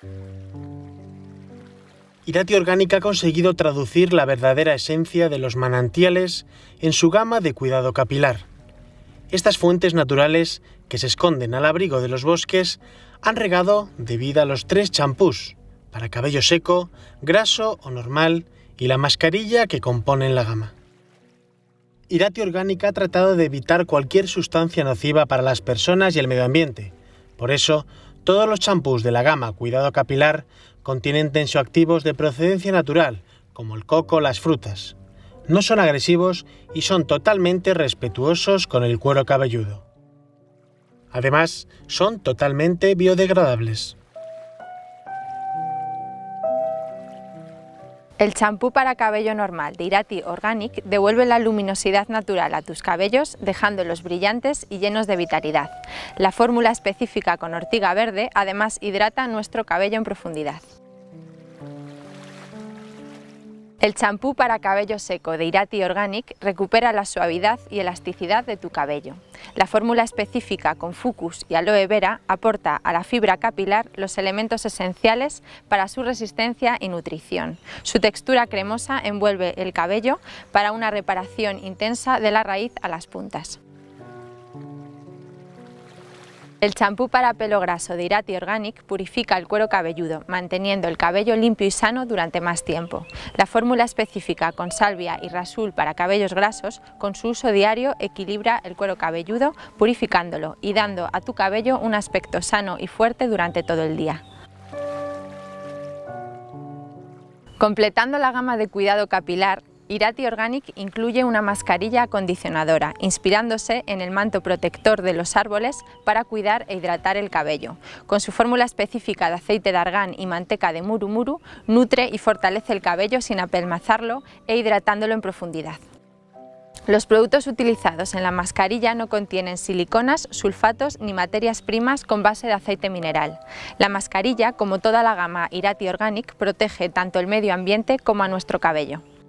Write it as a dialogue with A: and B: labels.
A: Irati Organic ha conseguido traducir la verdadera esencia de los manantiales en su gama de cuidado capilar. Estas fuentes naturales, que se esconden al abrigo de los bosques, han regado de vida los 3 champús, para cabello seco, graso o normal, y la mascarilla que componen la gama. Irati Organic ha tratado de evitar cualquier sustancia nociva para las personas y el medio ambiente. Por eso, todos los champús de la gama Cuidado Capilar contienen tensioactivos de procedencia natural, como el coco o las frutas. No son agresivos y son totalmente respetuosos con el cuero cabelludo. Además, son totalmente biodegradables.
B: El champú para cabello normal de Irati Organic devuelve la luminosidad natural a tus cabellos, dejándolos brillantes y llenos de vitalidad. La fórmula específica con ortiga verde además hidrata nuestro cabello en profundidad. El champú para cabello seco de Irati Organic recupera la suavidad y elasticidad de tu cabello. La fórmula específica con fucus y aloe vera aporta a la fibra capilar los elementos esenciales para su resistencia y nutrición. Su textura cremosa envuelve el cabello para una reparación intensa de la raíz a las puntas. El champú para pelo graso de Irati Organic purifica el cuero cabelludo, manteniendo el cabello limpio y sano durante más tiempo. La fórmula específica con salvia y rasul para cabellos grasos, con su uso diario, equilibra el cuero cabelludo, purificándolo y dando a tu cabello un aspecto sano y fuerte durante todo el día. Completando la gama de cuidado capilar, Irati Organic incluye una mascarilla acondicionadora, inspirándose en el manto protector de los árboles para cuidar e hidratar el cabello. Con su fórmula específica de aceite de argán y manteca de murumuru, nutre y fortalece el cabello sin apelmazarlo e hidratándolo en profundidad. Los productos utilizados en la mascarilla no contienen siliconas, sulfatos ni materias primas con base de aceite mineral. La mascarilla, como toda la gama Irati Organic, protege tanto el medio ambiente como a nuestro cabello.